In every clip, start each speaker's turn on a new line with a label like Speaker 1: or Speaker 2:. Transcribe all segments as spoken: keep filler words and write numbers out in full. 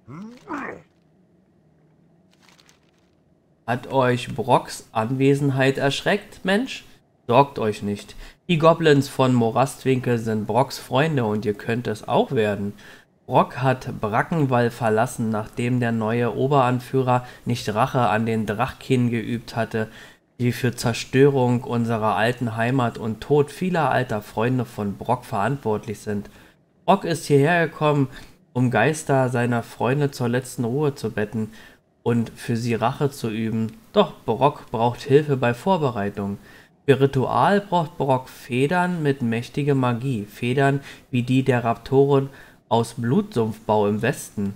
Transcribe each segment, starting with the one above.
Speaker 1: Hat euch Brocks Anwesenheit erschreckt, Mensch? Sorgt euch nicht. Die Goblins von Morastwinkel sind Brocks Freunde und ihr könnt es auch werden. Brock hat Brackenwall verlassen, nachdem der neue Oberanführer nicht Rache an den Drachkin geübt hatte, die für Zerstörung unserer alten Heimat und Tod vieler alter Freunde von Brock verantwortlich sind. Brock ist hierher gekommen, um Geister seiner Freunde zur letzten Ruhe zu betten und für sie Rache zu üben. Doch Brock braucht Hilfe bei Vorbereitung. Für Ritual braucht Brock Federn mit mächtiger Magie, Federn wie die der Raptoren aus Blutsumpfbau im Westen.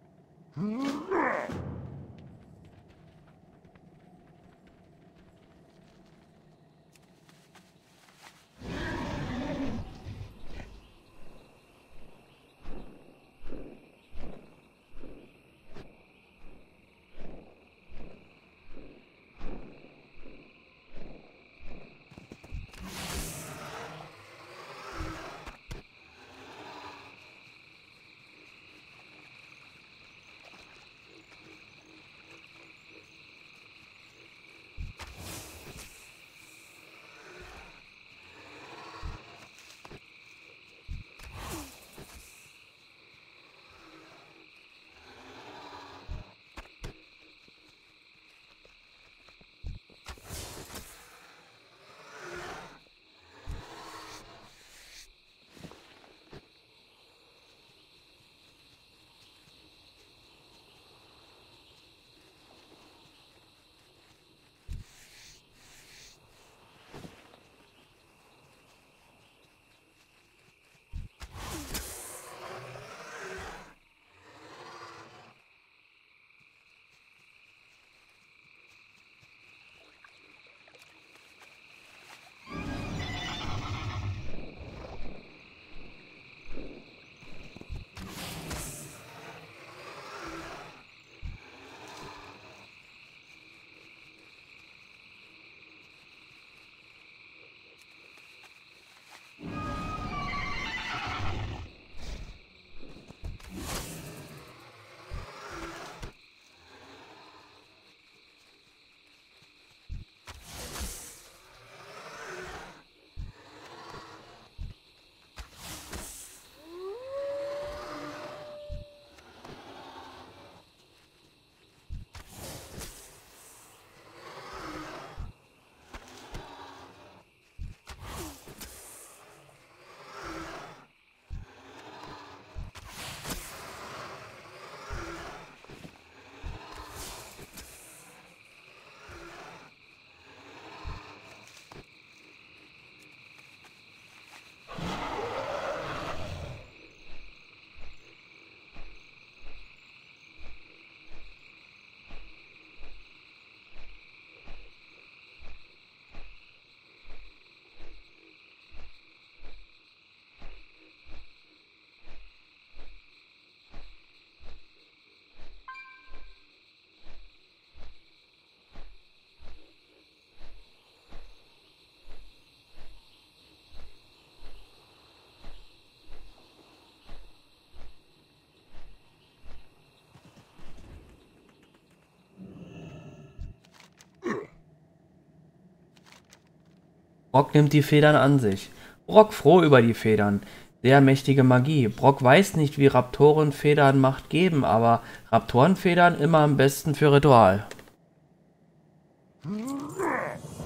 Speaker 1: Brock nimmt die Federn an sich. Brock froh über die Federn. Sehr mächtige Magie. Brock weiß nicht, wie Raptorenfedern Macht geben, aber Raptorenfedern immer am besten für Ritual.